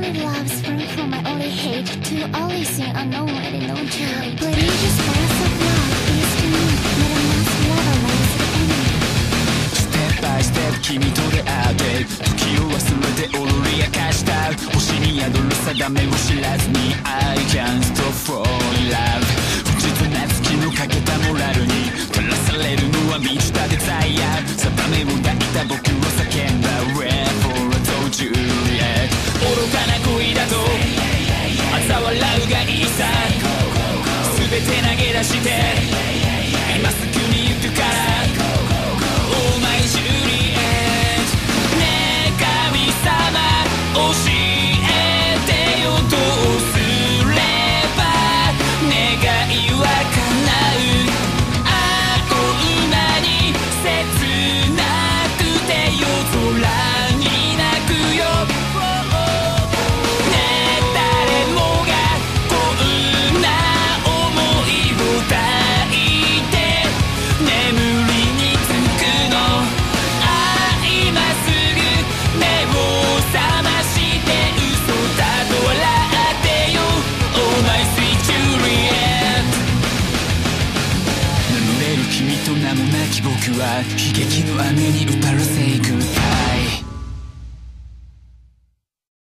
only love sprung from my only hate to only sin unknown and known too late. Prodigious force of love is to me, not a mask lover lies the enemy. Step by step 君と出会って時を忘れて踊り明かした星に宿る定めを知らずに I can't stop for love 不実な月のかけたモラルに照らされるのは満ちたデザイア定めを抱いた僕を叫んだ Wherefore I told you yet 愚かな恋だと嘲笑うがいいさ全て投げ出して今すぐに行くから Oh my Juliet ねえ神様教えてよどうすれば願いは叶うあこんなに切なくて夜空に泣くよねえ誰もがこんな想いを抱いて眠りにつくのあ今すぐ目を覚まして嘘だと笑ってよ Oh my sweet Juliet 眠れる君と名もなき僕は悲劇の雨に打たらせ Goodbye